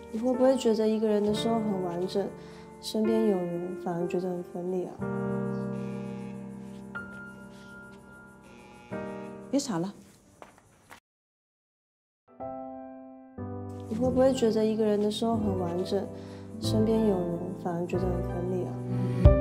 你会不会觉得一个人的时候很完整，身边有人反而觉得很分裂啊？ 别傻了。 你会不会觉得一个人的时候很完整，身边有人反而觉得很分裂啊？